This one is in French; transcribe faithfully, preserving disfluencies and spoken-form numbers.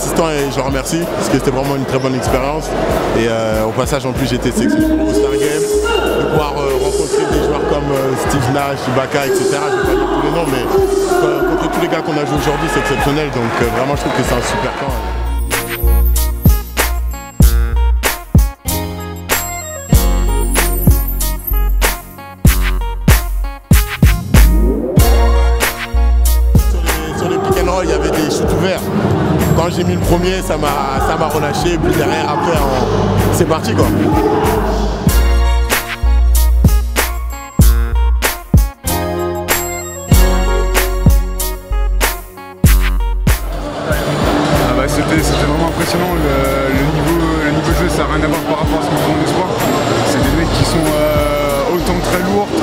assistants et je leur remercie parce que c'était vraiment une très bonne expérience. Et euh, au passage, en plus, j'ai été sélectionné au Star Game, de pouvoir euh, rencontrer des joueurs comme euh, Steve Nash, Ibaka, et cetera. Je ne vais pas dire tous les noms, mais euh, contre tous les gars qu'on a joué aujourd'hui, c'est exceptionnel. Donc euh, vraiment, je trouve que c'est un super camp. Il y avait des shoots ouverts. Quand j'ai mis le premier, ça m'a relâché. Et puis derrière, après, c'est parti quoi. Ah bah, c'était vraiment impressionnant. Le, le, niveau, le niveau de jeu, ça n'a rien à voir par rapport à ce qu'on fait en espoir. C'est des mecs qui sont euh, autant très lourds,